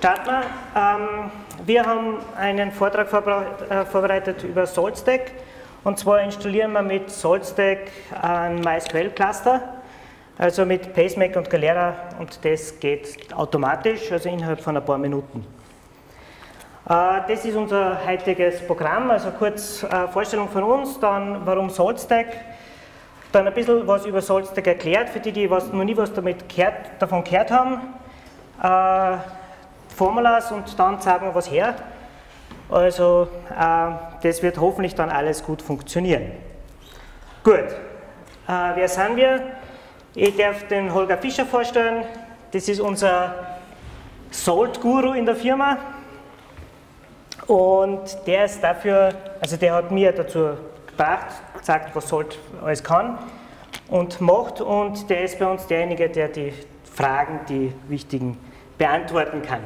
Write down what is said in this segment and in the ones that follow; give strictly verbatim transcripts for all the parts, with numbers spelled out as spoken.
starten wir. Ähm, wir haben einen Vortrag äh, vorbereitet über SaltStack. Und zwar installieren wir mit SaltStack ein MySQL-Cluster, also mit Pacemaker und Galera, und das geht automatisch, also innerhalb von ein paar Minuten. Äh, das ist unser heutiges Programm, also kurz äh, Vorstellung von uns, dann warum SaltStack, dann ein bisschen was über SaltStack erklärt, für die, die was, noch nie was damit gehört, davon gehört haben, äh, Formulas, und dann zeigen wir was her. Also äh, das wird hoffentlich dann alles gut funktionieren. Gut, äh, wer sind wir? Ich darf den Holger Fischer vorstellen. Das ist unser Salt-Guru in der Firma. Und der ist dafür, also der hat mir dazu gebracht, gesagt, was Salt alles kann und macht. Und der ist bei uns derjenige, der die Fragen, die wichtigen, beantworten kann.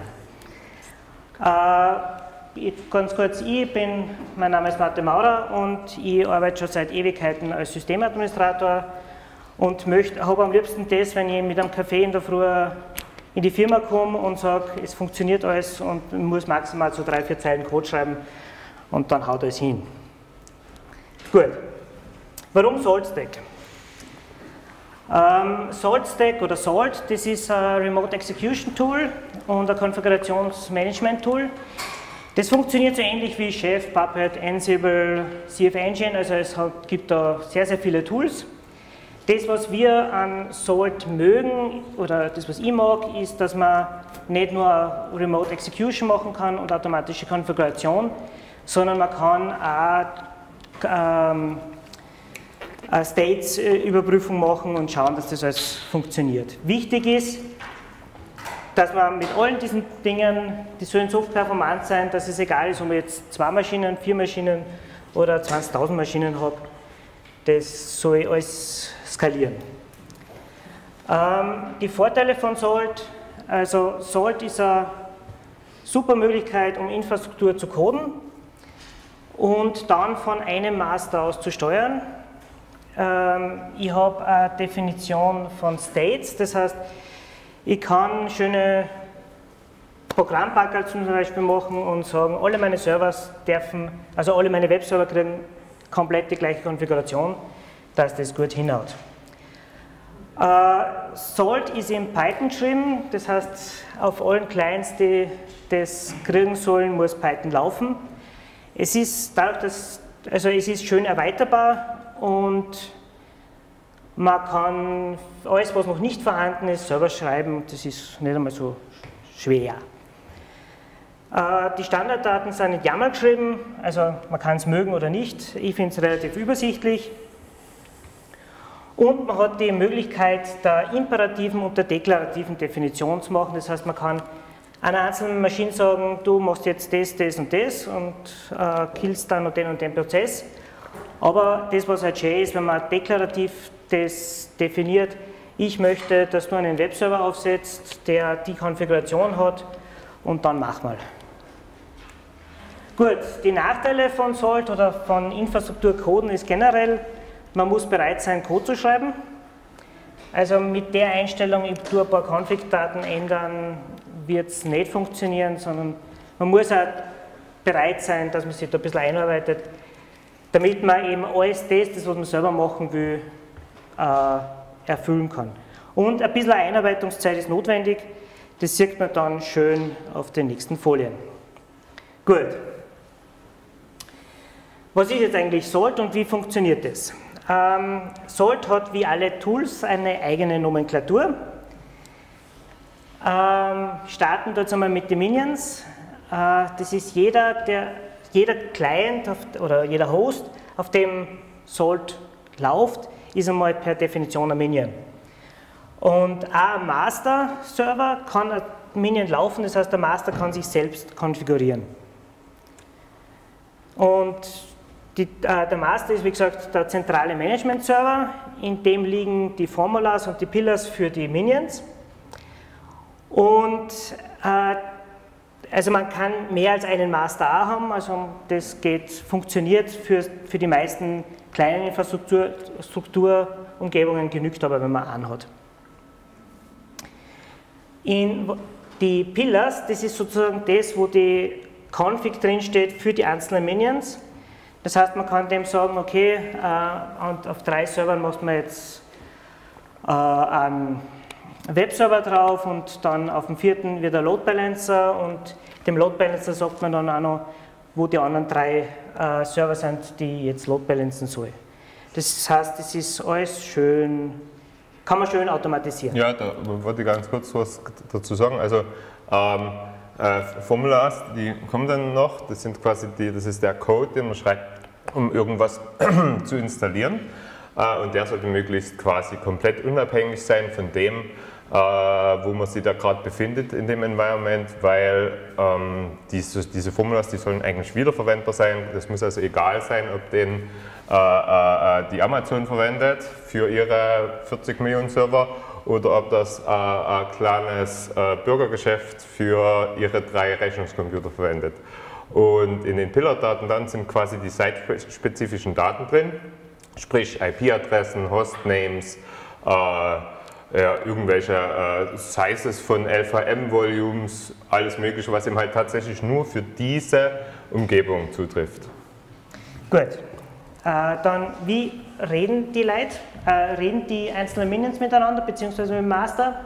Äh, ich, ganz kurz, ich bin, mein Name ist Martin Maurer und ich arbeite schon seit Ewigkeiten als Systemadministrator und habe am liebsten das, wenn ich mit einem Kaffee in der Früh in die Firma komme und sage, es funktioniert alles und ich muss maximal so drei, vier Zeilen Code schreiben und dann haut alles hin. Gut, warum SaltStack? Ähm, SaltStack oder Salt, das ist ein Remote Execution Tool und ein Konfigurationsmanagement Tool. Das funktioniert so ähnlich wie Chef, Puppet, Ansible, C F Engine, also es hat, gibt da sehr, sehr viele Tools. Das, was wir an Salt mögen, oder das, was ich mag, ist, dass man nicht nur Remote Execution machen kann und automatische Konfiguration, sondern man kann auch ähm, eine States-Überprüfung machen und schauen, dass das alles funktioniert. Wichtig ist, dass man mit allen diesen Dingen, die sollen so performant sein, dass es egal ist, ob ich jetzt zwei Maschinen, vier Maschinen oder zwanzigtausend Maschinen habe, das soll alles skalieren. Ähm, die Vorteile von Salt, also Salt ist eine super Möglichkeit, um Infrastruktur zu coden und dann von einem Master aus zu steuern. Ähm, ich habe eine Definition von States, das heißt, ich kann schöne Programmpackerl zum Beispiel machen und sagen, alle meine Servers dürfen, also alle meine Webserver kriegen komplett die gleiche Konfiguration, dass das gut hinhaut. Äh, Salt ist in Python geschrieben, das heißt, auf allen Clients, die das kriegen sollen, muss Python laufen. Es ist, dadurch, dass, also es ist schön erweiterbar und man kann alles, was noch nicht vorhanden ist, selber schreiben, das ist nicht einmal so schwer. Äh, die Standarddaten sind in YAML geschrieben, also man kann es mögen oder nicht, ich finde es relativ übersichtlich. Und man hat die Möglichkeit der imperativen und der deklarativen Definition zu machen, das heißt, man kann einer einzelnen Maschine sagen, du machst jetzt das, das und das und äh, killst dann und den und den Prozess. Aber das, was halt schön ist, wenn man deklarativ das definiert, ich möchte, dass du einen Webserver aufsetzt, der die Konfiguration hat, und dann mach mal. Gut, die Nachteile von Salt oder von Infrastrukturcoden ist generell, man muss bereit sein, Code zu schreiben. Also mit der Einstellung, ich tue ein paar Config-Daten ändern, wird es nicht funktionieren, sondern man muss auch bereit sein, dass man sich da ein bisschen einarbeitet, damit man eben alles das, das was man selber machen will, äh, erfüllen kann. Und ein bisschen Einarbeitungszeit ist notwendig, das sieht man dann schön auf den nächsten Folien. Gut. Was ist jetzt eigentlich Salt und wie funktioniert das? Ähm, Salt hat wie alle Tools eine eigene Nomenklatur. Ähm, starten wir jetzt einmal mit den Minions. Äh, das ist jeder, der, jeder Client auf, oder jeder Host, auf dem Salt läuft, ist einmal per Definition ein Minion. Und auch ein Master-Server kann ein Minion laufen, das heißt, der Master kann sich selbst konfigurieren. Und die, äh, der Master ist, wie gesagt, der zentrale Management-Server, in dem liegen die Formulas und die Pillars für die Minions. Und äh, also man kann mehr als einen Master auch haben, also das geht, funktioniert für, für die meisten kleinen Infrastrukturumgebungen, genügt aber, wenn man einen hat. In, Die Pillars, das ist sozusagen das, wo die Config drinsteht für die einzelnen Minions. Das heißt, man kann dem sagen, okay, äh, und auf drei Servern macht man jetzt äh, einen Webserver drauf und dann auf dem vierten wird der Load Balancer und dem Load Balancer sagt man dann auch noch, wo die anderen drei äh, Server sind, die jetzt Load Balancen soll. Das heißt, das ist alles schön, kann man schön automatisieren. Ja, da wollte ich ganz kurz was dazu sagen. Also ähm, äh, Formulas, die kommen dann noch, das sind quasi die, das ist der Code, den man schreibt, um irgendwas zu installieren. Äh, und der sollte möglichst quasi komplett unabhängig sein von dem, äh, wo man sich da gerade befindet in dem Environment, weil ähm, diese, diese Formulas, die sollen eigentlich wiederverwendbar sein. Das muss also egal sein, ob den äh, äh, die Amazon verwendet für ihre vierzig Millionen Server oder ob das äh, ein kleines äh, Bürgergeschäft für ihre drei Rechnungscomputer verwendet. Und in den Pillar-Daten dann sind quasi die site-spezifischen Daten drin, sprich I P-Adressen, Hostnames, äh, ja, irgendwelche äh, Sizes von L V M-Volumes, alles mögliche, was eben halt tatsächlich nur für diese Umgebung zutrifft. Gut, äh, dann wie reden die Leute? Äh, reden die einzelnen Minions miteinander, beziehungsweise mit dem Master?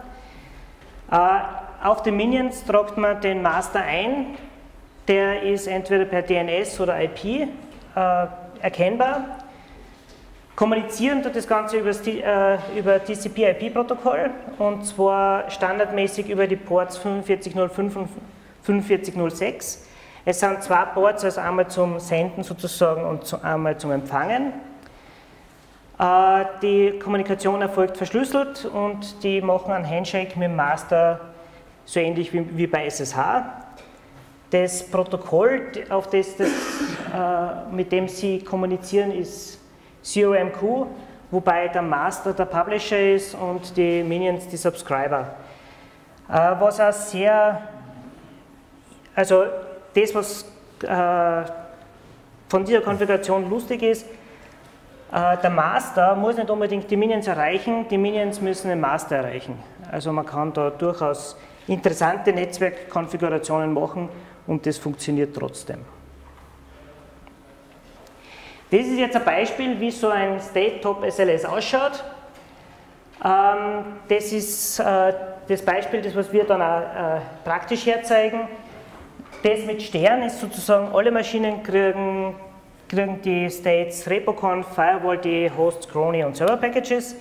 Äh, auf den Minions tragt man den Master ein, der ist entweder per D N S oder I P äh, erkennbar. Kommunizieren tut das Ganze über das äh, über T C P I P-Protokoll und zwar standardmäßig über die Ports fünfundvierzig null fünf und fünfundvierzig null sechs. Es sind zwei Ports, also einmal zum Senden sozusagen und zu, einmal zum Empfangen. Äh, die Kommunikation erfolgt verschlüsselt und die machen einen Handshake mit dem Master, so ähnlich wie, wie bei S S H. Das Protokoll, auf das, das, äh, mit dem sie kommunizieren, ist C O M Q, wobei der Master der Publisher ist und die Minions die Subscriber. Äh, was auch sehr, also das, was äh, von dieser Konfiguration lustig ist, äh, der Master muss nicht unbedingt die Minions erreichen, die Minions müssen den Master erreichen. Also man kann da durchaus interessante Netzwerkkonfigurationen machen und das funktioniert trotzdem. Das ist jetzt ein Beispiel, wie so ein State-Top S L S ausschaut. Ähm, das ist äh, das Beispiel, das was wir dann auch äh, praktisch herzeigen. Das mit Stern ist sozusagen, alle Maschinen kriegen, kriegen die States RepoConf, Firewall punkt de, Hosts, Crony und Server Packages. Äh,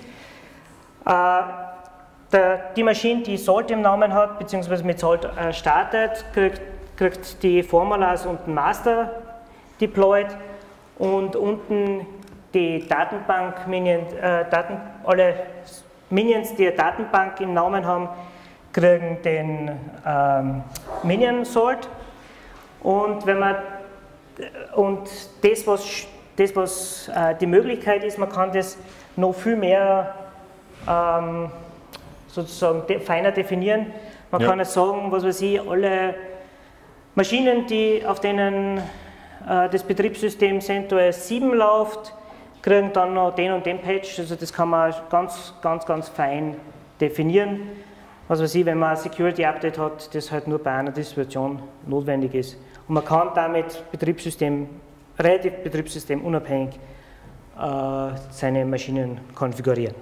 der, die Maschine, die Salt im Namen hat, beziehungsweise mit Salt äh, startet, kriegt, kriegt die Formulas und den Master deployed. Und unten die Datenbank-Minions, äh, Daten, alle Minions, die eine Datenbank im Namen haben, kriegen den ähm, Minion-Sort. Und, wenn man, und das, was, das, was äh, die Möglichkeit ist, man kann das noch viel mehr ähm, sozusagen de feiner definieren. Man ja. kann es sagen, was weiß ich, alle Maschinen, die auf denen das Betriebssystem CentOS sieben läuft, kriegen dann noch den und den Patch, also das kann man ganz, ganz, ganz fein definieren. Was weiß ich, wenn man ein Security-Update hat, das halt nur bei einer Distribution notwendig ist. Und man kann damit Betriebssystem, relativ betriebssystemunabhängig äh, seine Maschinen konfigurieren.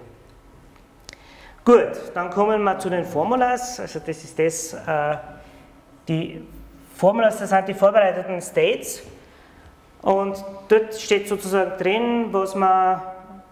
Gut, dann kommen wir zu den Formulas, also das ist das, äh, die Formulas, das sind die vorbereiteten States. Und dort steht sozusagen drin, was man,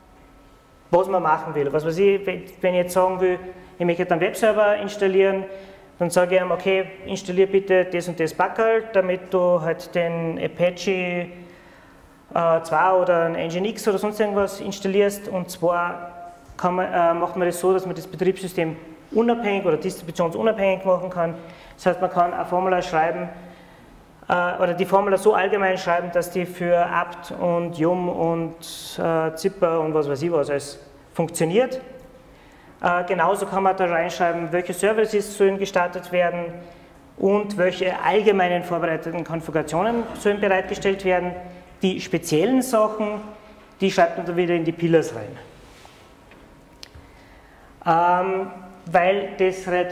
was man machen will. Was weiß ich, wenn ich jetzt sagen will, ich möchte einen Webserver installieren, dann sage ich ihm, okay, installiere bitte das und das Packerl, damit du halt den Apache äh, zwei oder ein Nginx oder sonst irgendwas installierst. Und zwar kann man, äh, macht man das so, dass man das Betriebssystem unabhängig oder distributionsunabhängig machen kann. Das heißt, man kann ein Formular schreiben, oder die Formel so allgemein schreiben, dass die für apt und yum und äh, zipper und was weiß ich was alles funktioniert. Äh, genauso kann man da reinschreiben, welche Services sollen gestartet werden und welche allgemeinen vorbereiteten Konfigurationen sollen bereitgestellt werden. Die speziellen Sachen, die schreibt man dann wieder in die Pillars rein. Ähm, weil das relativ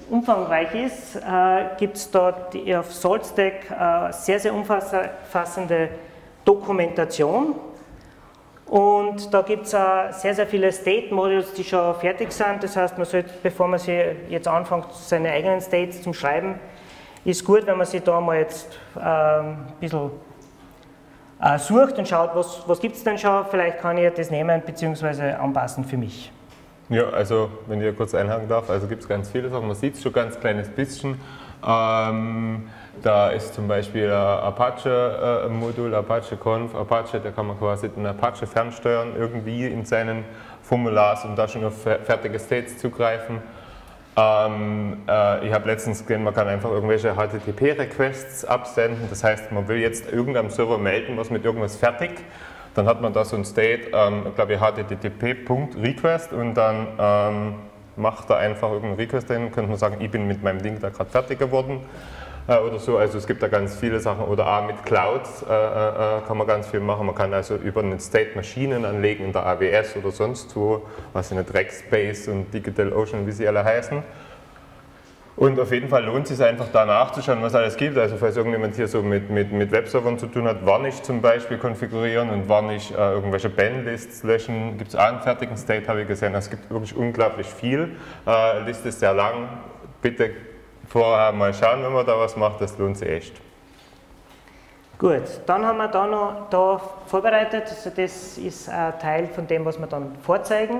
umfangreich ist, äh, gibt es dort die, auf SaltStack äh, sehr, sehr umfassende Dokumentation. Und da gibt es äh, sehr, sehr viele State-Modules, die schon fertig sind. Das heißt, man sollte, bevor man sich jetzt anfängt, seine eigenen States zu schreiben, ist gut, wenn man sich da mal jetzt äh, ein bisschen äh, sucht und schaut, was, was gibt es denn schon, vielleicht kann ich das nehmen bzw. anpassen für mich. Ja, also wenn ich kurz einhaken darf, also gibt es ganz viele Sachen, man sieht es schon ganz kleines bisschen. Ähm, da ist zum Beispiel ein Apache-Modul, äh, Apache Conf, Apache, da kann man quasi den Apache fernsteuern irgendwie in seinen Formulars und da schon auf fertige States zugreifen. Ähm, äh, ich habe letztens gesehen, man kann einfach irgendwelche H T T P-Requests absenden, das heißt, man will jetzt irgendeinem Server melden, was mit irgendwas fertig, dann hat man da so ein State, ähm, glaube ich, H T T P.request und dann ähm, macht er einfach irgendeinen Request hin, könnte man sagen, ich bin mit meinem Ding da gerade fertig geworden äh, oder so, also es gibt da ganz viele Sachen oder auch mit Clouds äh, äh, kann man ganz viel machen, man kann also über einen State Maschinen anlegen in der A W S oder sonst wo, was in der Rackspace und DigitalOcean, wie sie alle heißen. Und auf jeden Fall lohnt es sich einfach da nachzuschauen, was alles gibt. Also falls irgendjemand hier so mit, mit, mit Webservern zu tun hat, wann ich zum Beispiel konfigurieren und wann ich äh, irgendwelche Bandlists löschen, gibt es auch einen fertigen State, habe ich gesehen. Es gibt wirklich unglaublich viel. Äh, Liste ist sehr lang. Bitte vorher mal schauen, wenn man da was macht, das lohnt sich echt. Gut, dann haben wir da noch da vorbereitet. Also das ist ein Teil von dem, was wir dann vorzeigen.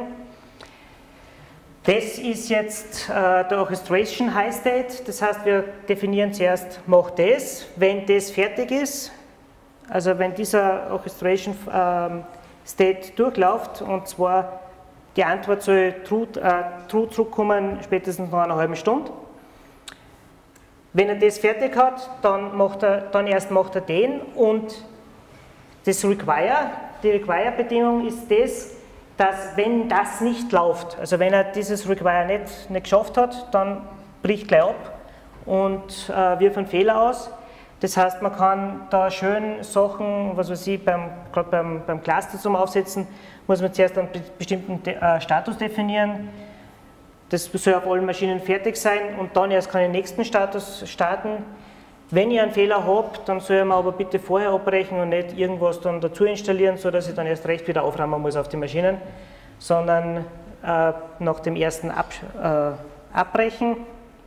Das ist jetzt äh, der Orchestration High State, das heißt, wir definieren zuerst, mach das, wenn das fertig ist, also wenn dieser Orchestration ähm, State durchläuft und zwar die Antwort soll true, äh, true zurückkommen, spätestens nach einer halben Stunde. Wenn er das fertig hat, dann, macht er, dann erst macht er den und das Require, die Require-Bedingung ist das, dass wenn das nicht läuft, also wenn er dieses Require nicht, nicht geschafft hat, dann bricht gleich ab und äh, wirft einen Fehler aus. Das heißt, man kann da schön Sachen, was weiß ich, beim, gerade beim, beim Cluster zum Aufsetzen, muss man zuerst einen bestimmten De äh, Status definieren. Das soll auf allen Maschinen fertig sein und dann erst kann ich den nächsten Status starten. Wenn ich einen Fehler habe, dann soll man aber bitte vorher abbrechen und nicht irgendwas dann dazu installieren, sodass ich dann erst recht wieder aufräumen muss auf die Maschinen, sondern äh, nach dem ersten Ab, äh, Abbrechen.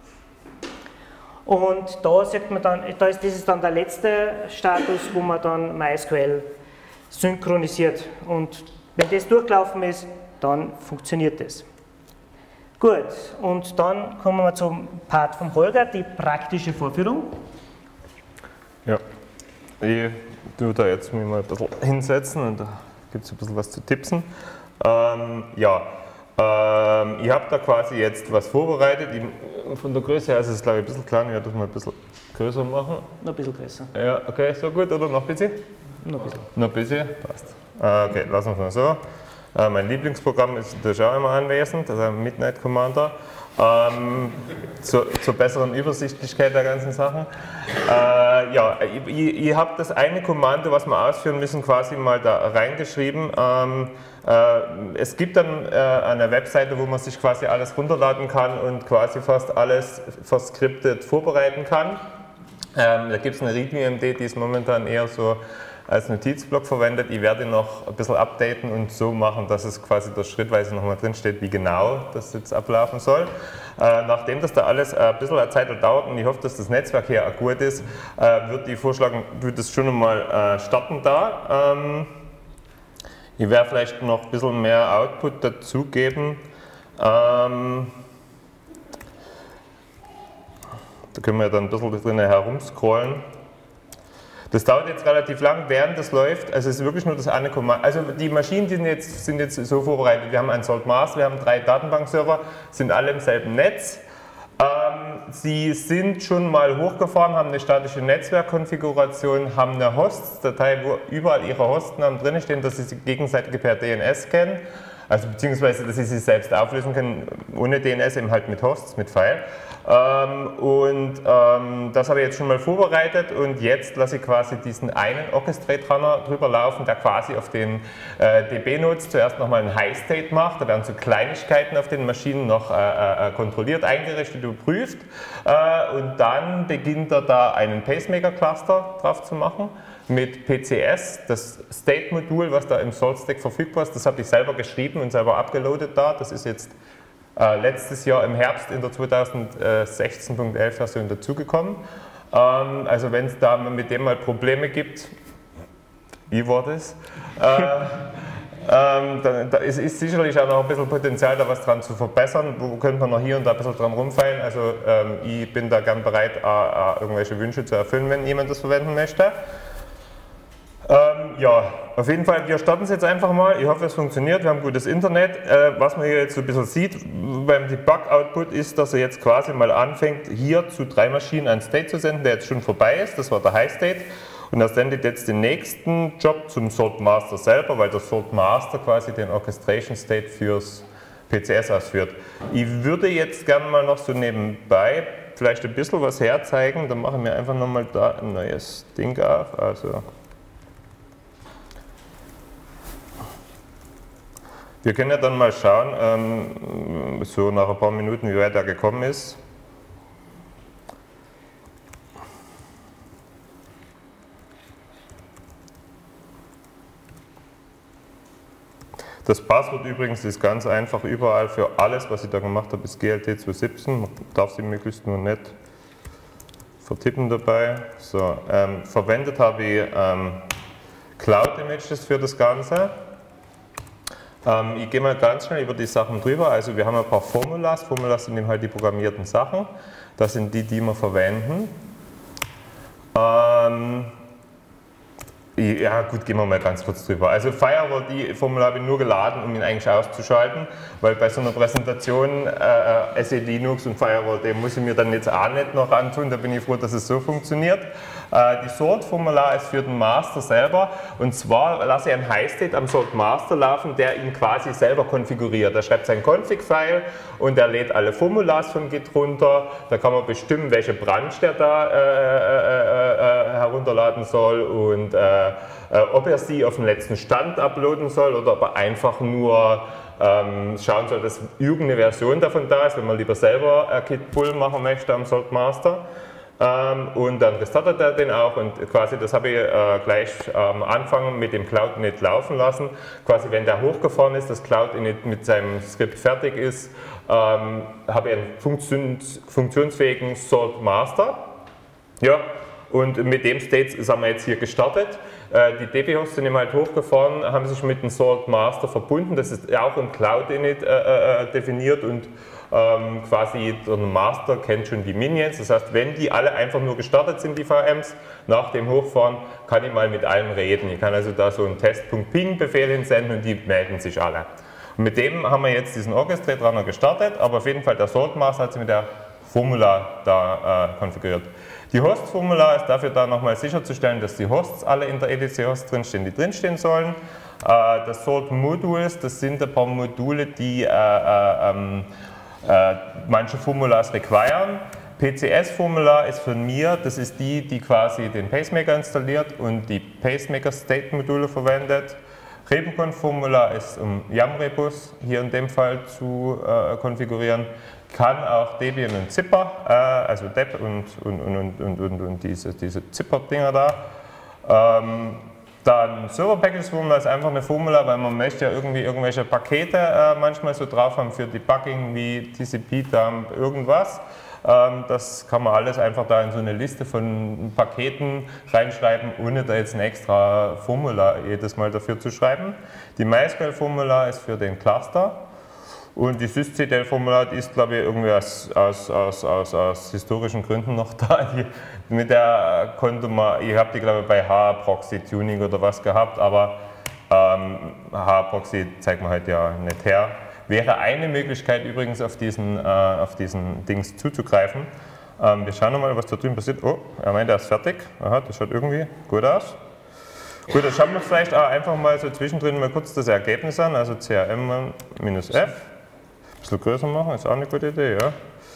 Und da sagt man dann, da ist, das ist dann der letzte Status, wo man dann MySQL synchronisiert. Und wenn das durchgelaufen ist, dann funktioniert das. Gut, und dann kommen wir zum Part vom Holger, die praktische Vorführung. Ja, ich tue da jetzt mich mal ein bisschen hinsetzen und da gibt es ein bisschen was zu tipsen. Ähm, ja, ähm, ich habe da quasi jetzt was vorbereitet. Ich, von der Größe her ist es, glaube ich, ein bisschen klein. Ich werde das mal ein bisschen größer machen. Noch ein bisschen größer. Ja, okay, so gut oder noch ein bisschen? Noch ein bisschen. Noch ein bisschen? Passt. Äh, okay, lassen wir es mal so. Äh, mein Lieblingsprogramm ist natürlich auch immer anwesend, also Midnight Commander. Ähm, zur, zur besseren Übersichtlichkeit der ganzen Sachen. Äh, ja, ich, ich habe das eine Kommando, was wir ausführen müssen, quasi mal da reingeschrieben. Ähm, äh, es gibt dann äh, eine Webseite, wo man sich quasi alles runterladen kann und quasi fast alles verskriptet vorbereiten kann. Ähm, da gibt es eine README-M D, die ist momentan eher so als Notizblock verwendet. Ich werde ihn noch ein bisschen updaten und so machen, dass es quasi da schrittweise nochmal drin steht, wie genau das jetzt ablaufen soll. Äh, nachdem das da alles ein bisschen eine Zeit dauert und ich hoffe, dass das Netzwerk hier auch gut ist, äh, würde ich vorschlagen, würde das schon einmal äh, starten da. Ähm, ich werde vielleicht noch ein bisschen mehr Output dazugeben. Ähm, da können wir dann ein bisschen drinnen herumscrollen. Das dauert jetzt relativ lang, während das läuft. Also es ist wirklich nur das eine Kommando. Also die Maschinen die sind, jetzt, sind jetzt so vorbereitet. Wir haben einen Saltmars, wir haben drei Datenbankserver, sind alle im selben Netz. Ähm, sie sind schon mal hochgefahren, haben eine statische Netzwerkkonfiguration, haben eine Hosts-Datei, wo überall ihre Hostnamen drin stehen, dass sie sich gegenseitig per D N S kennen. Also beziehungsweise, dass ich sie selbst auflösen kann, ohne D N S, eben halt mit Hosts, mit File. Ähm, und ähm, das habe ich jetzt schon mal vorbereitet und jetzt lasse ich quasi diesen einen Orchestrate-Runner drüber laufen, der quasi auf den äh, D B-Nodes zuerst nochmal einen High-State macht. Da werden so Kleinigkeiten auf den Maschinen noch äh, äh, kontrolliert, eingerichtet, überprüft. Äh, und dann beginnt er da einen Pacemaker-Cluster drauf zu machen. Mit P C S, das State-Modul, was da im Salt-Stack verfügbar ist, das habe ich selber geschrieben und selber abgeloadet da. Das ist jetzt äh, letztes Jahr im Herbst in der zweitausendsechzehn Punkt elf Version dazugekommen. Ähm, also wenn es da mit dem mal Probleme gibt, wie war das? äh, ähm, da, da ist, ist sicherlich auch noch ein bisschen Potenzial, da was dran zu verbessern. Wo könnte man noch hier und da ein bisschen dran rumfeilen? Also ähm, ich bin da gern bereit, äh, äh, irgendwelche Wünsche zu erfüllen, wenn jemand das verwenden möchte. Ähm, ja, auf jeden Fall, wir starten es jetzt einfach mal. Ich hoffe, es funktioniert. Wir haben gutes Internet. Äh, was man hier jetzt so ein bisschen sieht beim Debug-Output ist, dass er jetzt quasi mal anfängt, hier zu drei Maschinen einen State zu senden, der jetzt schon vorbei ist. Das war der High State. Und er sendet jetzt den nächsten Job zum Salt Master selber, weil der Salt Master quasi den Orchestration State fürs P C S ausführt. Ich würde jetzt gerne mal noch so nebenbei vielleicht ein bisschen was herzeigen. Dann machen wir einfach nochmal da ein neues Ding auf. Also wir können ja dann mal schauen, ähm, so nach ein paar Minuten, wie weit er gekommen ist. Das Passwort übrigens ist ganz einfach überall für alles, was ich da gemacht habe, ist G L T zwei siebzehn. Man darf sie möglichst nur nicht vertippen dabei. So, ähm, verwendet habe ich ähm, Cloud Images für das Ganze. Ähm, ich gehe mal ganz schnell über die Sachen drüber. Also wir haben ein paar Formulas. Formulas sind eben halt die programmierten Sachen. Das sind die, die wir verwenden. Ähm, Ja gut, gehen wir mal ganz kurz drüber. Also Firewall, die Formel habe ich nur geladen, um ihn eigentlich auszuschalten, weil bei so einer Präsentation äh, S E Linux und Firewall, den muss ich mir dann jetzt auch nicht noch antun, da bin ich froh, dass es so funktioniert. Äh, die Sort-Formular ist für den Master selber und zwar lasse ich einen High-State am Sort-Master laufen, der ihn quasi selber konfiguriert. Er schreibt sein Config-File und er lädt alle Formulas von Git runter, da kann man bestimmen, welche Branch der da äh, äh, äh, herunterladen soll und äh, Äh, ob er sie auf den letzten Stand uploaden soll oder ob er einfach nur ähm, schauen soll, dass irgendeine Version davon da ist, wenn man lieber selber äh, Git Pull machen möchte am Salt Master. Ähm, und dann restartet er den auch und quasi das habe ich äh, gleich am ähm, Anfang mit dem Cloud Init laufen lassen. Quasi wenn der hochgefahren ist, das Cloud Init mit seinem Skript fertig ist, ähm, habe ich einen funktions funktionsfähigen Salt Master. Ja. Und mit dem State sind wir jetzt hier gestartet. Die D B-Hosts sind eben halt hochgefahren, haben sich mit dem Salt Master verbunden. Das ist auch im Cloud Init äh, äh, definiert und ähm, quasi der Master kennt schon die Minions. Das heißt, wenn die alle einfach nur gestartet sind, die V Ms, nach dem Hochfahren, kann ich mal mit allen reden. Ich kann also da so einen Test.ping-Befehl hinsenden und die melden sich alle. Und mit dem haben wir jetzt diesen Orchestrate-Runner gestartet, aber auf jeden Fall der Salt Master hat sich mit der Formula da äh, konfiguriert. Die Host-Formula ist dafür da nochmal sicherzustellen, dass die Hosts alle in der E D C-Host drinstehen, die drinstehen sollen. Äh, das Salt-Modules, das sind ein paar Module, die äh, äh, äh, manche Formulas requiren. P C S-Formula ist von mir, das ist die, die quasi den Pacemaker installiert und die Pacemaker-State-Module verwendet. Rebuconf-Formula ist, um YAM-Repos hier in dem Fall zu äh, konfigurieren. Kann auch Debian und Zipper, äh, also Deb und, und, und, und, und, und diese, diese Zipper-Dinger da. Ähm, dann Server-Package-Formula ist einfach eine Formula, weil man möchte ja irgendwie irgendwelche Pakete äh, manchmal so drauf haben für Debugging wie T C P-Dump, irgendwas. Ähm, das kann man alles einfach da in so eine Liste von Paketen reinschreiben, ohne da jetzt eine extra Formula jedes Mal dafür zu schreiben. Die MySQL-Formula ist für den Cluster. Und die sysctl-Formula ist, glaube ich, irgendwie aus, aus, aus, aus, aus historischen Gründen noch da. Die, mit der konnte man, ich habe die, glaube ich, bei H-Proxy-Tuning oder was gehabt, aber ähm, H-Proxy zeigt man halt ja nicht her. Wäre eine Möglichkeit übrigens, auf diesen, äh, auf diesen Dings zuzugreifen. Ähm, wir schauen nochmal, was da drüben passiert. Oh, er meint, er ist fertig. Aha, das schaut irgendwie gut aus. Gut, dann schauen wir vielleicht auch einfach mal so zwischendrin mal kurz das Ergebnis an, also C R M minus F. Ein bisschen größer machen, ist auch eine gute Idee, ja.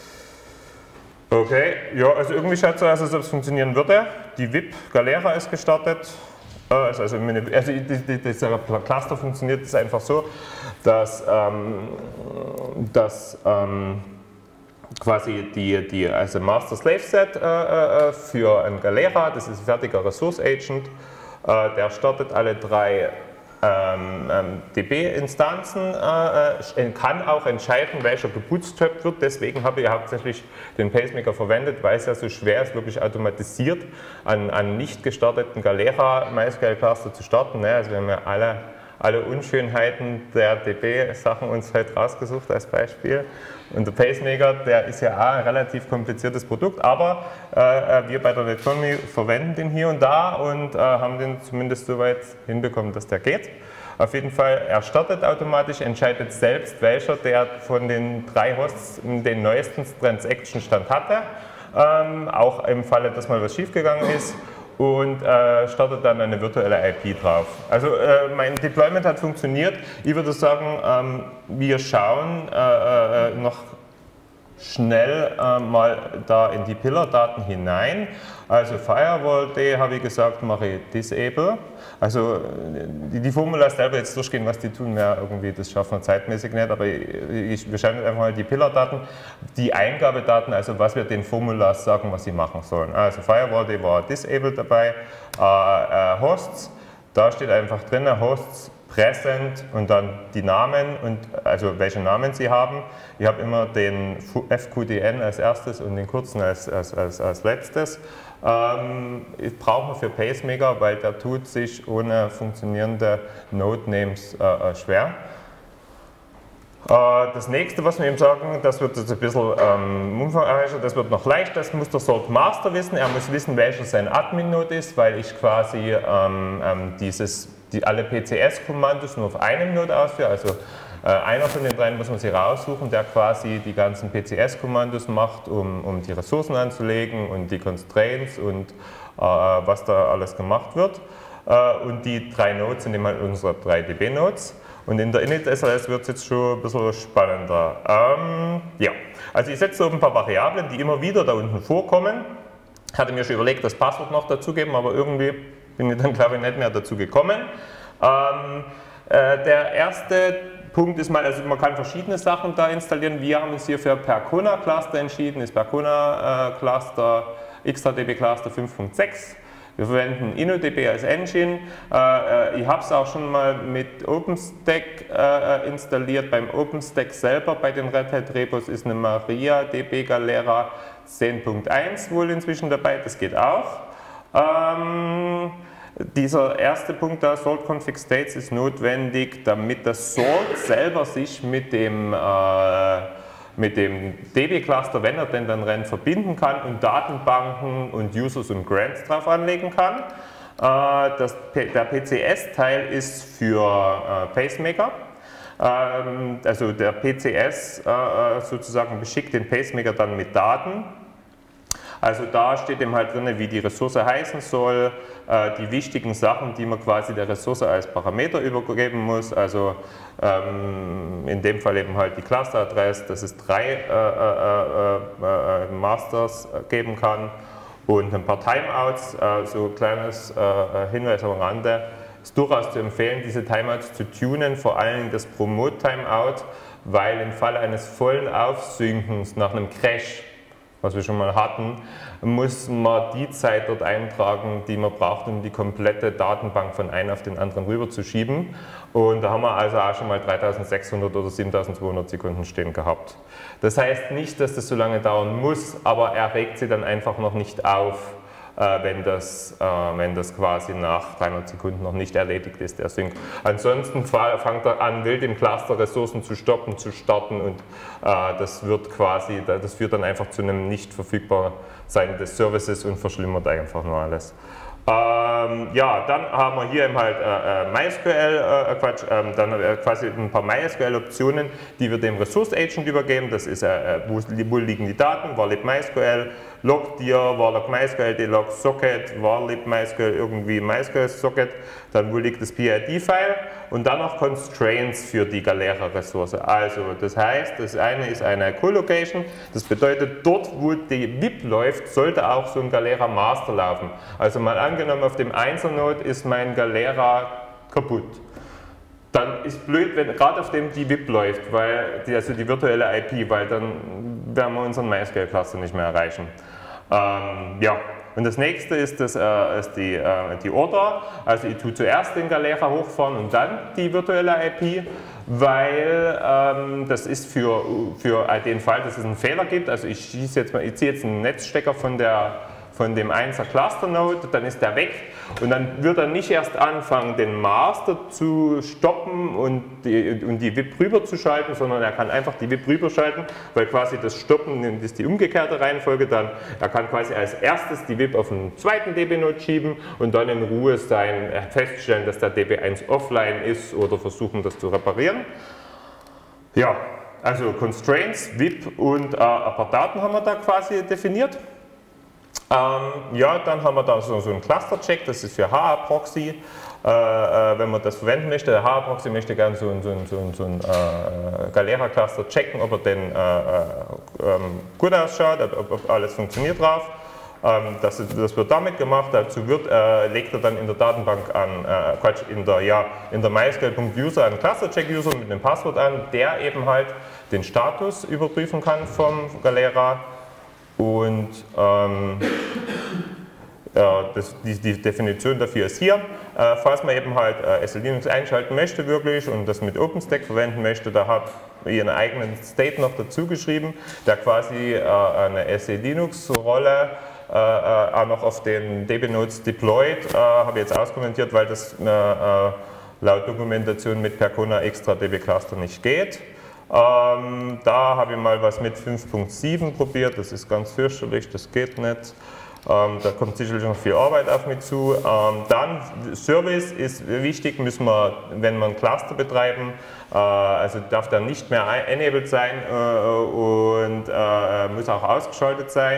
Okay, ja, also irgendwie schaut es so aus, als ob es funktionieren würde. Die V I P Galera ist gestartet. Also, also, also dieser Cluster funktioniert ist einfach so, dass, ähm, dass ähm, quasi die, die also Master-Slave-Set äh, äh, für ein Galera, das ist ein fertiger Resource-Agent, äh, der startet alle drei ähm, ähm, D B-Instanzen, äh, kann auch entscheiden, welcher gebootstrapped wird. Deswegen habe ich hauptsächlich den Pacemaker verwendet, weil es ja so schwer ist, wirklich automatisiert an, an nicht gestarteten Galera MySQL-Cluster zu starten. Ne? Also wir haben ja alle, alle Unschönheiten der D B-Sachen uns halt rausgesucht als Beispiel. Und der Pacemaker, der ist ja auch ein relativ kompliziertes Produkt, aber äh, wir bei der Netonomy verwenden den hier und da und äh, haben den zumindest so weit hinbekommen, dass der geht. Auf jeden Fall, er startet automatisch, entscheidet selbst, welcher der von den drei Hosts den neuesten Transaction-Stand hatte, ähm, auch im Falle, dass mal was schiefgegangen ist. Und äh, startet dann eine virtuelle I P drauf. Also äh, mein Deployment hat funktioniert. Ich würde sagen, ähm, wir schauen äh, äh, noch schnell äh, mal da in die Pillar-Daten hinein. Also Firewall-D habe ich gesagt, mache ich Disable. Also die, die Formula selber jetzt durchgehen, was die tun, ja, irgendwie, das schaffen wir zeitmäßig nicht, aber ich, wir schauen einfach mal die Pillar-Daten, die Eingabedaten, also was wir den Formulas sagen, was sie machen sollen. Also Firewall-D war Disabled dabei, äh, äh, Hosts, da steht einfach drin, Hosts Present und dann die Namen und also welche Namen sie haben. Ich habe immer den F Q D N als erstes und den kurzen als, als, als, als letztes. Ähm, brauchen wir für Pacemaker, weil der tut sich ohne funktionierende Node-Names äh, schwer. Äh, das nächste, was wir ihm sagen, das wird jetzt ein bisschen ähm, umfangreicher, das wird noch leichter, das muss der Salt Master wissen. Er muss wissen, welcher sein Admin-Node ist, weil ich quasi ähm, ähm, dieses die alle P C S-Kommandos nur auf einem Node ausführe, also äh, einer von den dreien muss man sich raussuchen, der quasi die ganzen P C S-Kommandos macht, um, um die Ressourcen anzulegen und die Constraints und äh, was da alles gemacht wird. Äh, und die drei Nodes sind eben halt unsere drei D B-Nodes. Und in der Init-S L S wird es jetzt schon ein bisschen spannender. Ähm, ja, also ich setze so ein paar Variablen, die immer wieder da unten vorkommen. Ich hatte mir schon überlegt, das Passwort noch dazugeben, aber irgendwie bin ich dann, glaube ich, nicht mehr dazu gekommen. Ähm, äh, der erste Punkt ist mal, also man kann verschiedene Sachen da installieren. Wir haben uns hier für Percona Cluster entschieden, ist Percona äh, Cluster, XtraDB Cluster fünf Punkt sechs. Wir verwenden InnoDB als Engine. Äh, ich habe es auch schon mal mit OpenStack äh, installiert. Beim OpenStack selber bei den Red Hat Repos ist eine MariaDB Galera zehn Punkt eins wohl inzwischen dabei, das geht auch. Ähm, dieser erste Punkt da, Salt Config States, ist notwendig, damit das Salt selber sich mit dem, äh, mit dem D B-Cluster, wenn er denn dann rennt, verbinden kann und Datenbanken und Users und Grants drauf anlegen kann. Äh, das, der P C S-Teil ist für äh, Pacemaker. Ähm, also der P C S äh, sozusagen beschickt den Pacemaker dann mit Daten. Also da steht eben halt drin, wie die Ressource heißen soll, äh, die wichtigen Sachen, die man quasi der Ressource als Parameter übergeben muss. Also ähm, in dem Fall eben halt die Cluster-Adresse, dass es drei äh, äh, äh, Masters geben kann und ein paar Timeouts, äh, so ein kleines äh, Hinweis am Rande. Es ist durchaus zu empfehlen, diese Timeouts zu tunen, vor allem das Promote-Timeout, weil im Falle eines vollen Aufsynkens nach einem Crash, was wir schon mal hatten, muss man die Zeit dort eintragen, die man braucht, um die komplette Datenbank von einem auf den anderen rüber zu schieben. Und da haben wir also auch schon mal dreitausendsechshundert oder siebentausendzweihundert Sekunden stehen gehabt. Das heißt nicht, dass das so lange dauern muss, aber er regt sie dann einfach noch nicht auf, äh, wenn, das, äh, wenn das quasi nach dreihundert Sekunden noch nicht erledigt ist, der Sync. Ansonsten fängt er an, wild im Cluster Ressourcen zu stoppen, zu starten und äh, das wird quasi, das führt dann einfach zu einem nicht verfügbar sein des Services und verschlimmert einfach nur alles. Ähm, ja, dann haben wir hier eben halt äh, MySQL, äh, Quatsch, äh, dann äh, quasi ein paar MySQL-Optionen, die wir dem Resource Agent übergeben. Das ist, äh, wo, wo liegen die Daten, war lieb MySQL, logdir, warlock MySQL, dlog socket, warlib MySQL, irgendwie MySQL Socket, dann wo liegt das P I D-File und dann noch Constraints für die Galera-Ressource. Also das heißt, das eine ist eine Co-Location, das bedeutet, dort wo die V I P läuft, sollte auch so ein Galera Master laufen. Also mal angenommen, auf dem Einser-Node ist mein Galera kaputt. Dann ist blöd, wenn gerade auf dem die V I P läuft, weil die, also die virtuelle I P, weil dann werden wir unseren MySQL-Cluster nicht mehr erreichen. Ähm, ja. Und das nächste ist, das, äh, ist die, äh, die Order, also ich tue zuerst den Galera hochfahren und dann die virtuelle I P, weil ähm, das ist für, für den Fall, dass es einen Fehler gibt, also ich, schieße jetzt mal, ich ziehe jetzt einen Netzstecker von der von dem Einser Cluster Node, dann ist der weg und dann wird er nicht erst anfangen, den Master zu stoppen und die, und die V I P rüberzuschalten, sondern er kann einfach die V I P rüberschalten, weil quasi das Stoppen ist die umgekehrte Reihenfolge, dann er kann quasi als erstes die V I P auf den zweiten D B-Node schieben und dann in Ruhe sein, feststellen, dass der D B eins offline ist oder versuchen, das zu reparieren. Ja, also Constraints, V I P und äh, ein paar Daten haben wir da quasi definiert. Ähm, ja, dann haben wir da so, so einen Cluster-Check, das ist für H A-Proxy, äh, äh, wenn man das verwenden möchte. Der H A-Proxy möchte gerne so, so, so, so einen äh, Galera-Cluster checken, ob er denn äh, äh, gut ausschaut, ob, ob alles funktioniert drauf. Ähm, das, das wird damit gemacht, dazu wird, äh, legt er dann in der Datenbank an, äh, Quatsch, in der, ja, in der MySQL.User einen Cluster-Check-User mit einem Passwort an, der eben halt den Status überprüfen kann vom Galera. Und ähm, ja, das, die, die Definition dafür ist hier. Äh, falls man eben halt äh, S E Linux einschalten möchte wirklich und das mit OpenStack verwenden möchte, da hat ihr einen eigenen State noch dazu geschrieben, der quasi äh, eine S E Linux-Rolle äh, äh, auch noch auf den D B-Nodes deployed, äh, habe ich jetzt auskommentiert, weil das äh, äh, laut Dokumentation mit Percona extra D B-Cluster nicht geht. Ähm, da habe ich mal was mit fünf Punkt sieben probiert, das ist ganz fürchterlich, das geht nicht. Ähm, da kommt sicherlich noch viel Arbeit auf mich zu. Ähm, dann Service ist wichtig, müssen wir, wenn wir ein Cluster betreiben, äh, also darf dann nicht mehr enabled sein äh, und äh, muss auch ausgeschaltet sein.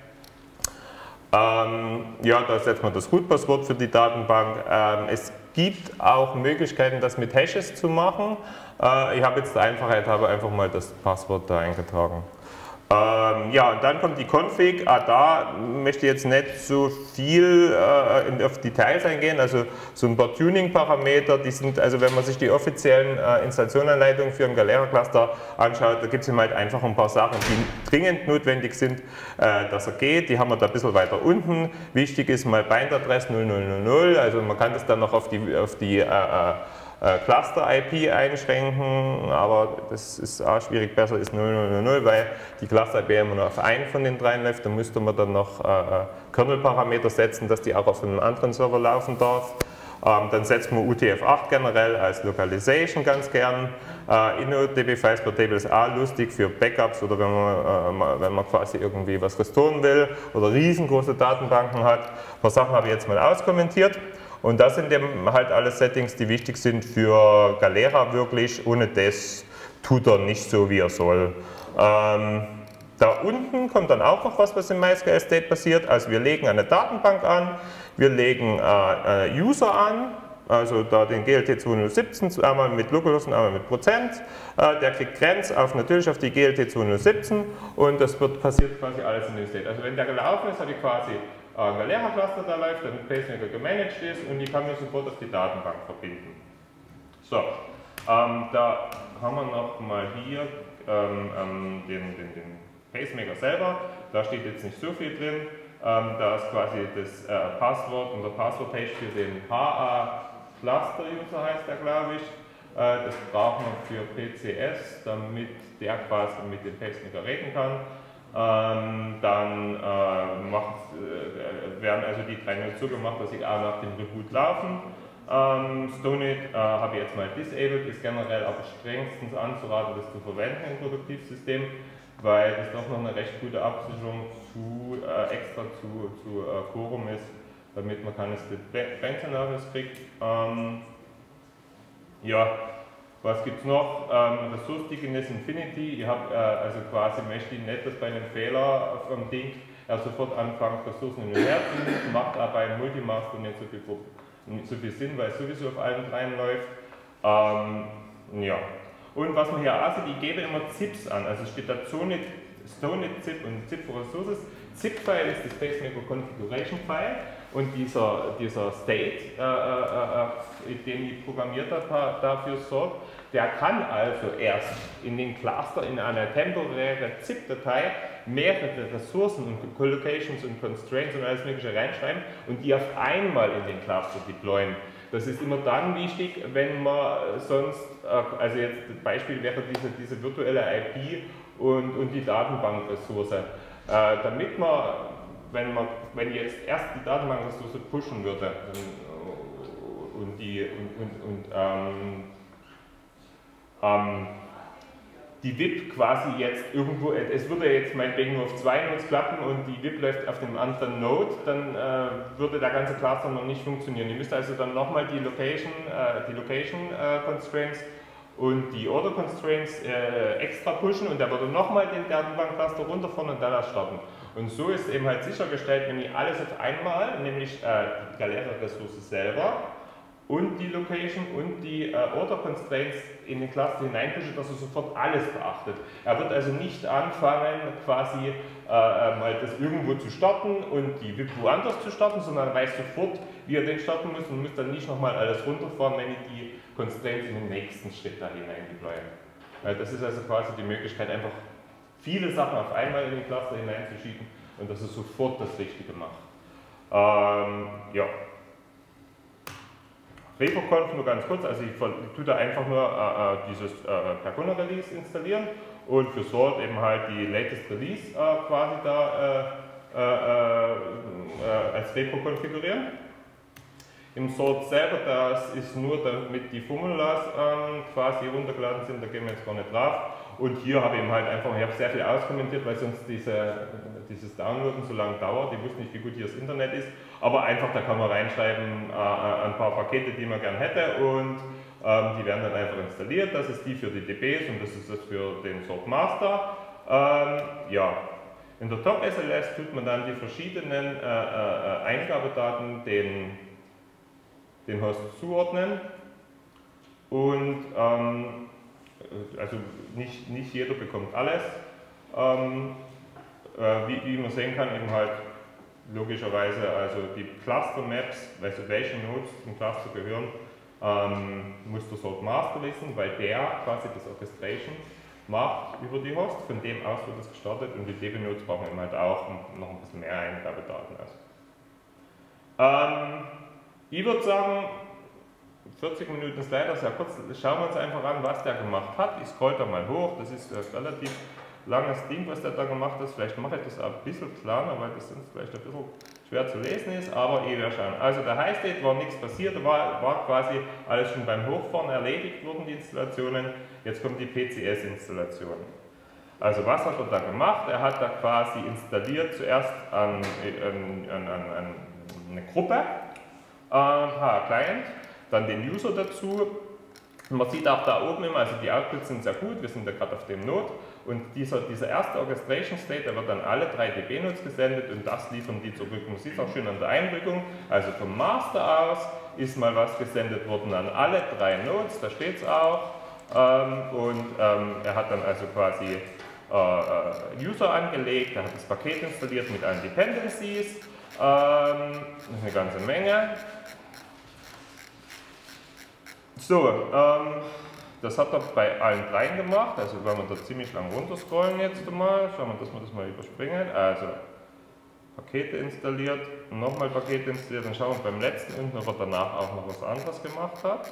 Ähm, ja, da setzt man das Root-Passwort für die Datenbank. Ähm, es gibt auch Möglichkeiten, das mit Hashes zu machen. Äh, ich habe jetzt der Einfachheit habe einfach mal das Passwort da eingetragen. Ähm, ja, und dann kommt die Config. Ah, da möchte ich jetzt nicht so viel äh, in, auf Details eingehen. Also so ein paar Tuning-Parameter, die sind, also wenn man sich die offiziellen äh, Installationsanleitungen für ein Galera-Cluster anschaut, da gibt es halt einfach ein paar Sachen, die dringend notwendig sind, äh, dass er geht. Die haben wir da ein bisschen weiter unten. Wichtig ist mal Bind-Adress null null null null, also man kann das dann noch auf die, auf die äh, äh, Cluster-I P einschränken, aber das ist auch schwierig, besser ist null null null null, weil die Cluster-I P immer nur auf einen von den dreien läuft, da müsste man dann noch äh, Kernel-Parameter setzen, dass die auch auf einem anderen Server laufen darf. Ähm, dann setzt man U T F acht generell als Localization ganz gern. Äh, InnoDB-Files per Table ist auch lustig für Backups oder wenn man, äh, wenn man quasi irgendwie was restoren will oder riesengroße Datenbanken hat. Ein paar Sachen habe ich jetzt mal auskommentiert. Und das sind eben halt alle Settings, die wichtig sind für Galera wirklich. Ohne das tut er nicht so, wie er soll. Ähm, da unten kommt dann auch noch was, was im MySQL State passiert. Also wir legen eine Datenbank an, wir legen äh, äh, User an, also da den G L T zweitausendsiebzehn, einmal mit Localhost und einmal mit Prozent. Äh, der kriegt Grenz auf, natürlich auf die G L T zweitausendsiebzehn und das wird, passiert quasi alles in dem State. Also wenn der gelaufen ist, habe ich quasi ein Galera-Cluster da läuft, der mit Pacemaker gemanagt ist und ich kann mich sofort auf die Datenbank verbinden. So, ähm, da haben wir noch mal hier ähm, den, den, den Pacemaker selber, da steht jetzt nicht so viel drin, ähm, da ist quasi das äh, Passwort und der Passwort-Hash für den H A-Cluster-User heißt der, glaube ich. Äh, das brauchen wir für P C S, damit der quasi mit dem Pacemaker reden kann. Ähm, dann äh, macht, äh, werden also die drei Nodes so gemacht, dass sie auch nach dem Reboot laufen. Ähm, Stoneit äh, habe ich jetzt mal disabled, ist generell aber strengstens anzuraten, das zu verwenden im Produktivsystem, weil das doch noch eine recht gute Absicherung zu, äh, extra zu, zu äh, Quorum ist, damit man keine Split-Bank-Szenarios kriegt. Ähm, ja. Was gibt es noch? Ähm, Resource Deaconess Infinity. Ich habe äh, also quasi möchte ich nicht, dass bei einem Fehler vom Ding er sofort anfängt, Ressourcen hin und her zu nutzen, macht aber beim Multimaster nicht so viel, so viel Sinn, weil es sowieso auf allen dreien läuft. Ähm, ja. Und was man hier auch sieht, ich gebe immer Zips an, also steht da Zonit, Stoneit Zip und Zip for Resources. Zip-File ist das Pacemaker Configuration File und dieser, dieser State, äh, äh, äh, den die Programmierer dafür sorgt, der kann also erst in den Cluster in einer temporäre Zip-Datei mehrere Ressourcen und Collocations und Constraints und alles mögliche reinschreiben und die auf einmal in den Cluster deployen. Das ist immer dann wichtig, wenn man sonst, also jetzt das Beispiel wäre diese, diese virtuelle I P und, und die Datenbankressource. Äh, damit man, wenn man, wenn jetzt erst die Datenbankressource pushen würde ähm, und die und, und, und ähm, ähm, die V I P quasi jetzt irgendwo, es würde jetzt meinetwegen nur auf zwei Nodes klappen und die V I P läuft auf dem anderen Node, dann äh, würde der ganze Cluster noch nicht funktionieren. Ihr müsst also dann nochmal die Location, äh, die Location äh, Constraints und die Order Constraints äh, extra pushen und der würde nochmal den Datenbankcluster runterfahren und dann erst starten. Und so ist eben halt sichergestellt, wenn ihr alles auf einmal, nämlich äh, die Galera-Ressource selber und die Location und die äh, Order Constraints in den Cluster hineinpusht, dass er sofort alles beachtet. Er wird also nicht anfangen, quasi äh, mal das irgendwo zu starten und die V I P woanders zu starten, sondern er weiß sofort, wie er den starten muss und muss dann nicht nochmal alles runterfahren, wenn ich die Constraints in den nächsten Schritt da hinein deployen. Äh, das ist also quasi die Möglichkeit, einfach viele Sachen auf einmal in den Cluster hineinzuschieben und dass er sofort das Richtige macht. Ähm, ja. RepoConf nur ganz kurz, also ich tue da einfach nur äh, dieses äh, Percona Release installieren und für Salt eben halt die latest Release äh, quasi da äh, äh, äh, als Repo konfigurieren. Im Salt selber, das ist nur damit die Formulas ähm, quasi runtergeladen sind, da gehen wir jetzt gar nicht drauf. Und hier habe ich eben halt einfach, ich habe sehr viel auskommentiert, weil sonst diese, dieses Downloaden so lange dauert. Ich wusste nicht, wie gut hier das Internet ist, aber einfach, da kann man reinschreiben, äh, ein paar Pakete, die man gern hätte und ähm, die werden dann einfach installiert. Das ist die für die D Bs und das ist das für den Sort Master. Ähm, ja. In der Top S L S tut man dann die verschiedenen äh, äh, Eingabedaten den, den Host zuordnen und ähm, also nicht, nicht jeder bekommt alles. Ähm, äh, wie, wie man sehen kann, eben halt logischerweise also die Cluster Maps, also welche Nodes zum Cluster gehören, ähm, muss der Sort Master wissen, weil der quasi das Orchestration macht über die Host, von dem aus wird es gestartet und die D B-Nodes brauchen eben halt auch noch ein bisschen mehr Eingabedaten. Also. Ähm, ich würde sagen, vierzig Minuten ist leider sehr kurz, schauen wir uns einfach an, was der gemacht hat. Ich scroll da mal hoch, das ist ein relativ langes Ding, was der da gemacht hat. Vielleicht mache ich das auch ein bisschen kleiner, weil das sonst vielleicht ein bisschen schwer zu lesen ist, aber eh, wir schauen. Also der High State war nichts passiert, war, war quasi alles schon beim Hochfahren erledigt worden, die Installationen. Jetzt kommt die P C S-Installation. Also was hat er da gemacht? Er hat da quasi installiert zuerst an, an, an, an eine Gruppe, äh, H Client, dann den User dazu. Man sieht auch da oben immer, also die Outputs sind sehr gut, wir sind ja gerade auf dem Node und dieser, dieser erste Orchestration State, der wird an alle drei D B-Nodes gesendet und das liefern die zurück. Man sieht es auch schön an der Einrückung, also vom Master aus ist mal was gesendet worden an alle drei Nodes, da steht es auch ähm, und ähm, er hat dann also quasi äh, User angelegt, er hat das Paket installiert mit allen Dependencies, ähm, das ist eine ganze Menge. So, ähm, das hat er bei allen dreien gemacht, also wenn wir da ziemlich lang runterscrollen jetzt mal, schauen wir, dass wir das mal überspringen. Also, Pakete installiert, nochmal Pakete installiert, dann schauen wir beim letzten unten, ob er danach auch noch was anderes gemacht hat.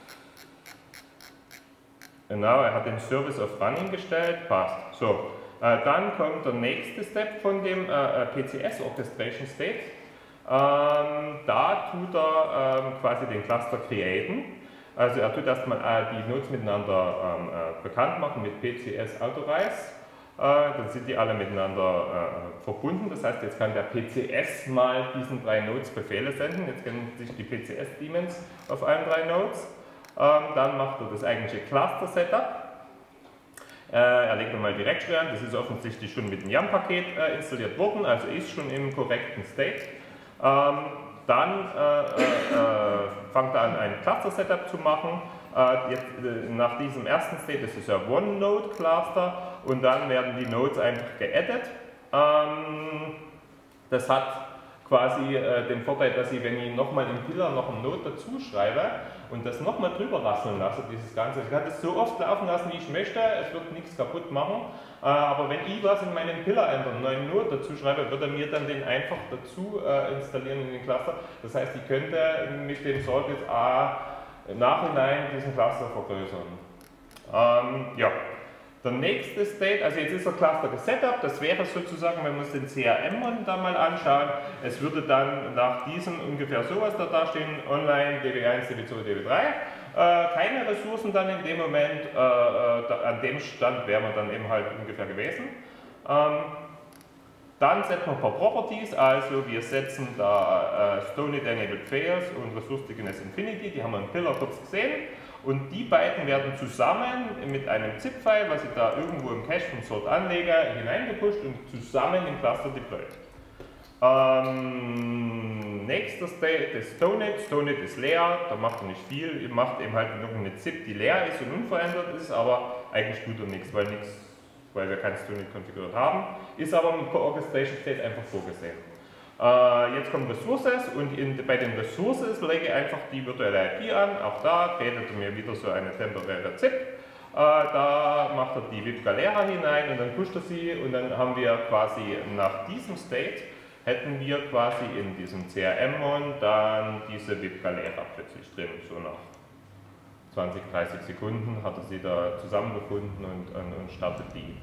Genau, er hat den Service auf Running gestellt, passt. So, äh, dann kommt der nächste Step von dem äh, P C S Orchestration State. Ähm, da tut er ähm, quasi den Cluster createn. Also er tut erstmal äh, die Nodes miteinander ähm, äh, bekannt machen mit P C S Authorize. Äh, dann sind die alle miteinander äh, verbunden. Das heißt, jetzt kann der P C S mal diesen drei Nodes Befehle senden. Jetzt kennen sich die P C S-Daemons auf allen drei Nodes. Ähm, dann macht er das eigentliche Cluster-Setup. Äh, er legt einmal Direktsteuer an, das ist offensichtlich schon mit dem YAM-Paket äh, installiert worden, also ist schon im korrekten State. Ähm, dann äh, äh, fängt er an, ein Cluster-Setup zu machen. Äh, jetzt, äh, nach diesem ersten State, das ist ja One-Node-Cluster, und dann werden die Nodes einfach geaddet. Ähm, das hat quasi äh, den Vorteil, dass ich, wenn ich nochmal im Pillar noch einen Node dazu schreibe und das nochmal drüber rasseln lasse, dieses Ganze, ich kann das so oft laufen lassen, wie ich möchte, es wird nichts kaputt machen, äh, aber wenn ich was in meinem Pillar ändere, einen neuen Node dazu schreibe, wird er mir dann den einfach dazu äh, installieren in den Cluster. Das heißt, ich könnte mit dem Sort jetzt A im Nachhinein diesen Cluster vergrößern. Ähm, ja. Der nächste State, also jetzt ist der Cluster gesetup, das wäre sozusagen, wenn wir uns den C R M-Mon da mal anschauen, es würde dann nach diesem ungefähr sowas da dastehen, online D B eins, D B zwei, D B drei, äh, keine Ressourcen dann in dem Moment, äh, da, an dem Stand wären wir dann eben halt ungefähr gewesen. Ähm, dann setzen wir ein paar Properties, also wir setzen da äh, Stoneit Enabled Fails und Resource-Thickness Infinity, die haben wir im Pillar kurz gesehen. Und die beiden werden zusammen mit einem ZIP-File, was ich da irgendwo im Cache vom Sort anlege, hineingepusht und zusammen im Cluster deployed. Ähm, nächster State ist Stoneit. Stoneit ist leer, da macht er nicht viel. Ihr macht eben halt irgendeine ZIP, die leer ist und unverändert ist, aber eigentlich tut er nichts, weil, nichts, weil wir kein Stoneit konfiguriert haben. Ist aber mit Co-Orchestration State einfach vorgesehen. Uh, jetzt kommen Resources und in, bei den Resources lege ich einfach die virtuelle I P an. Auch da redet er mir wieder so eine temporäre ZIP. Uh, da macht er die V I P Galera hinein und dann pusht er sie und dann haben wir quasi nach diesem State hätten wir quasi in diesem C R M-Mon dann diese V I P Galera plötzlich drin. So nach zwanzig, dreißig Sekunden hat er sie da zusammengefunden und, und, und startet die.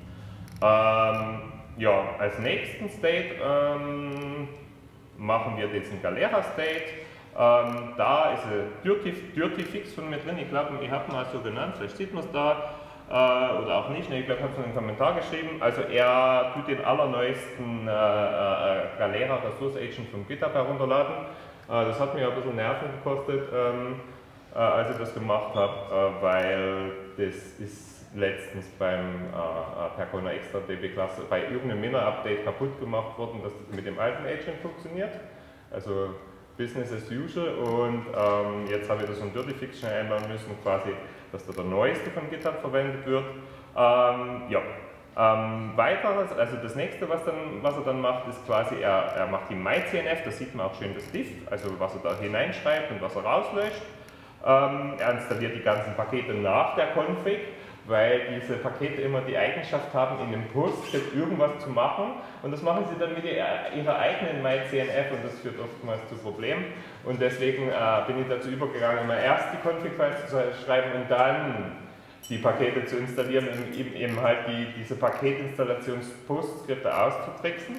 Um, ja, als nächsten State ähm, machen wir diesen Galera State. Ähm, da ist ein Dirty, Dirty Fix von mir drin. Ich glaube, ich habe mal so genannt, vielleicht sieht man es da äh, oder auch nicht. Ich glaube, ich habe es in den Kommentar geschrieben. Also, er tut den allerneuesten äh, äh, Galera Resource Agent vom GitHub herunterladen. Äh, das hat mir ein bisschen Nerven gekostet, ähm, äh, als ich das gemacht habe, äh, weil das ist letztens beim äh, Percona Extra D B Klasse bei irgendeinem Miner-Update kaputt gemacht worden, dass das mit dem alten Agent funktioniert. Also Business as usual, und ähm, jetzt habe ich das in Dirty Fix schnell einbauen müssen, quasi, dass da der neueste von GitHub verwendet wird. Ähm, ja. Ähm, weiteres, also das nächste, was, dann, was er dann macht, ist quasi, er, er macht die MyCNF, da sieht man auch schön das Diff, also was er da hineinschreibt und was er rauslöscht. Ähm, er installiert die ganzen Pakete nach der Config, weil diese Pakete immer die Eigenschaft haben, in dem Post-Script irgendwas zu machen, und das machen sie dann mit ihrer eigenen MyCNF, und das führt oftmals zu Problemen, und deswegen äh, bin ich dazu übergegangen, immer erst die Config-Files zu schreiben und dann die Pakete zu installieren und eben, eben halt die, diese Paketinstallations-Post-Skripte auszutricksen.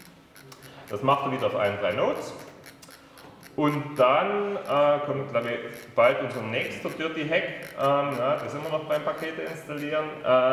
Das macht er wieder auf allen drei Nodes. Und dann äh, kommt, glaube ich, bald unser nächster Dirty Hack. Ähm, na, da sind wir noch beim Pakete installieren.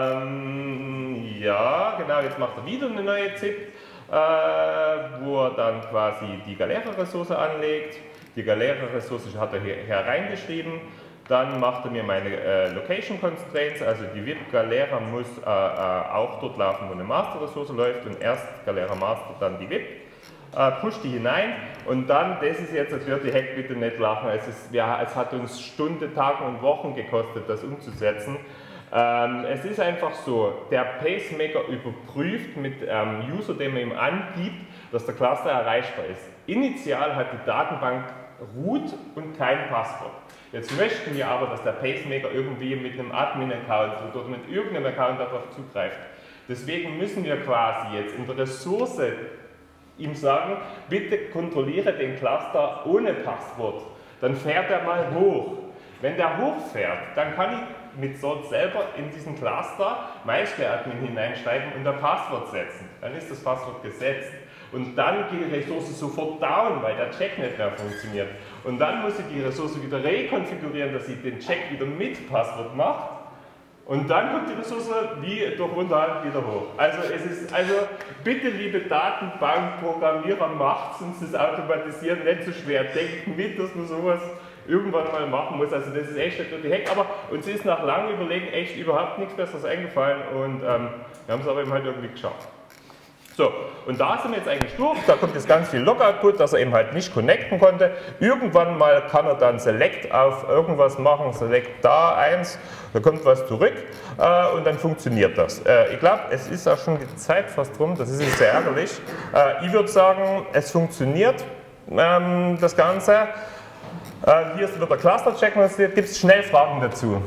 Ähm, ja, genau, jetzt macht er wieder eine neue ZIP, äh, wo er dann quasi die Galera-Ressource anlegt. Die Galera-Ressource hat er hier hereingeschrieben. Dann macht er mir meine äh, Location Constraints, also die V I P Galera muss äh, äh, auch dort laufen, wo eine Master-Ressource läuft, und erst Galera Master, dann die V I P. Äh, pusht die hinein, und dann, das ist jetzt, das wird die Hack bitte nicht lachen, es, ist, ja, es hat uns Stunden, Tage und Wochen gekostet, das umzusetzen. Ähm, es ist einfach so, der Pacemaker überprüft mit ähm, User, den man ihm angibt, dass der Cluster erreichbar ist. Initial hat die Datenbank Root und kein Passwort. Jetzt möchten wir aber, dass der Pacemaker irgendwie mit einem Admin-Account oder mit irgendeinem Account darauf zugreift. Deswegen müssen wir quasi jetzt in der Ressource ihm sagen, bitte kontrolliere den Cluster ohne Passwort. Dann fährt er mal hoch. Wenn der hochfährt, dann kann ich mit Sort selber in diesen Cluster MySQL-Admin hineinschreiben und ein Passwort setzen. Dann ist das Passwort gesetzt. Und dann geht die Ressource sofort down, weil der Check nicht mehr funktioniert. Und dann muss ich die Ressource wieder rekonfigurieren, dass sie den Check wieder mit Passwort macht. Und dann kommt die Ressource wie durch Runterhalten wieder hoch. Also es ist, also bitte liebe Datenbankprogrammierer, macht uns das Automatisieren nicht so schwer. Denkt mit, dass man sowas irgendwann mal machen muss. Also das ist echt durch die Heck, aber uns ist nach langem Überlegen echt überhaupt nichts Besseres eingefallen und ähm, wir haben es aber eben halt irgendwie geschafft. So, und da sind wir jetzt eigentlich durch, da kommt jetzt ganz viel Log-Output, dass er eben halt nicht connecten konnte. Irgendwann mal kann er dann Select auf irgendwas machen, Select da eins, da kommt was zurück äh, und dann funktioniert das. Äh, ich glaube, es ist auch schon die Zeit fast rum, das ist jetzt sehr ärgerlich. Äh, ich würde sagen, es funktioniert, ähm, das Ganze. Äh, hier ist wieder der Cluster-Check, gibt es schnell Fragen dazu?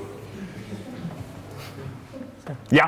Ja?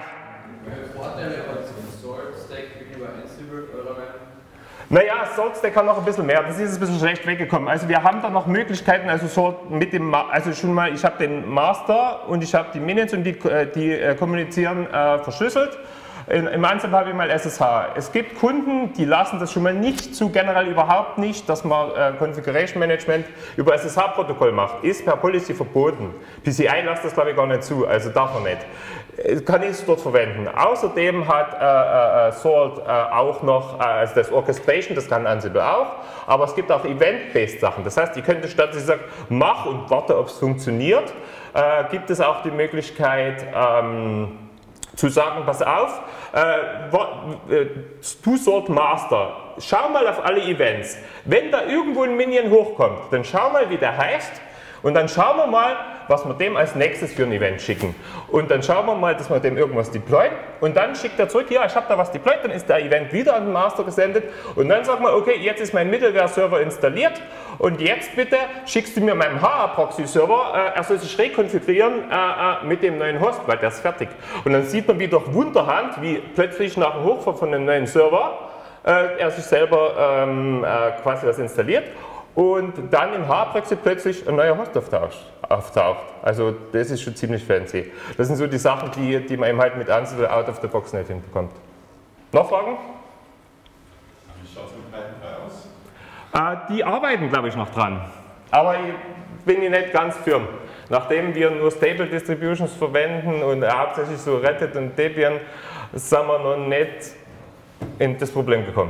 Naja, Salt-Stack kann noch ein bisschen mehr, das ist ein bisschen schlecht weggekommen. Also wir haben da noch Möglichkeiten, also so mit dem, also schon mal, ich habe den Master und ich habe die Minions und die, die äh, kommunizieren äh, verschlüsselt. In, Im Anfang habe ich mal S S H. Es gibt Kunden, die lassen das schon mal nicht zu, generell überhaupt nicht, dass man äh, Configuration Management über S S H-Protokoll macht. Ist per Policy verboten. P C I lasst das glaube ich gar nicht zu, also darf man nicht. Kann ich es dort verwenden. Außerdem hat äh, äh, Salt äh, auch noch, äh, also das Orchestration, das kann Ansible auch, aber es gibt auch Event-based Sachen. Das heißt, ihr könnt statt dass ich sage, mach und warte, ob es funktioniert, äh, gibt es auch die Möglichkeit, ähm, zu sagen, pass auf, äh, du Salt Master, schau mal auf alle Events. Wenn da irgendwo ein Minion hochkommt, dann schau mal, wie der heißt und dann schauen wir mal, was wir dem als nächstes für ein Event schicken. Und dann schauen wir mal, dass wir dem irgendwas deployen und dann schickt er zurück, ja, ich habe da was deployed, dann ist der Event wieder an den Master gesendet und dann sagt man, okay, jetzt ist mein Middleware-Server installiert und jetzt bitte schickst du mir meinem H A-Proxy-Server, äh, er soll sich rekonfigurieren äh, äh, mit dem neuen Host, weil der ist fertig. Und dann sieht man wie durch Wunderhand, wie plötzlich nach dem Hochfahren von einem neuen Server äh, er sich selber ähm, äh, quasi was installiert. Und dann im H A-Proxy plötzlich ein neuer Host auftaucht. Also das ist schon ziemlich fancy. Das sind so die Sachen, die, die man eben halt mit Ansible out of the box nicht hinbekommt. Noch Fragen? Wie schaut es mit Python drei aus? Äh, die arbeiten, glaube ich, noch dran. Aber ich bin ich nicht ganz firm. Nachdem wir nur Stable Distributions verwenden und hauptsächlich so Reddit und Debian, sind wir noch nicht in das Problem gekommen.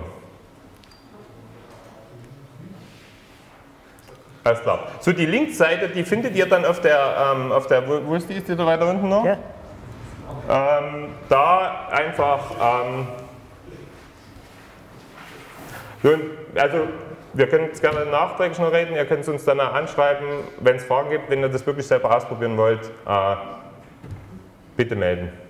Alles klar. So, die Linkseite, die findet ihr dann auf der, ähm, auf der wo, wo ist die? Ist die da weiter unten noch? Ja. Ähm, da einfach, ähm, also wir können jetzt gerne nachträglich noch reden, ihr könnt uns dann auch anschreiben, wenn es Fragen gibt, wenn ihr das wirklich selber ausprobieren wollt, äh, bitte melden.